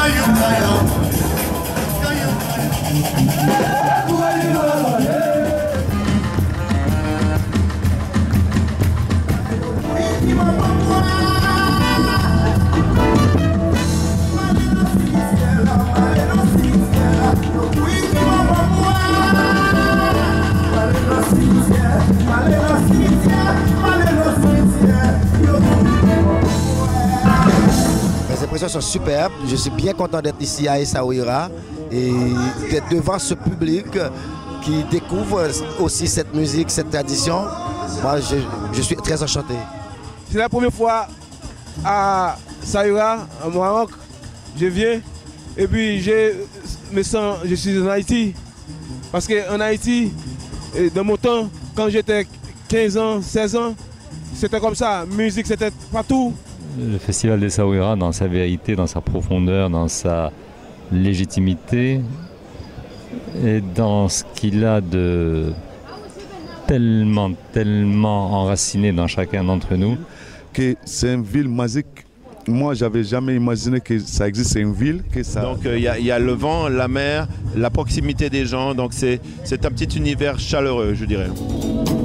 Les impressions sont superbes. Je suis bien content d'être ici à Essaouira et d'être devant ce public qui découvre aussi cette musique, cette tradition. Moi, je suis très enchanté. C'est la première fois à Essaouira, au Maroc. Je viens et puis je suis en Haïti. Parce qu'en Haïti, dans mon temps, quand j'étais 15 ans, 16 ans, c'était comme ça. Musique, c'était partout. Le festival d'Essaouira, dans sa vérité, dans sa profondeur, dans sa légitimité et dans ce qu'il a de tellement enraciné dans chacun d'entre nous. Que c'est une ville magique. Moi, j'avais jamais imaginé que ça existe une ville. Que ça... Donc il y a le vent, la mer, la proximité des gens. Donc c'est un petit univers chaleureux, je dirais.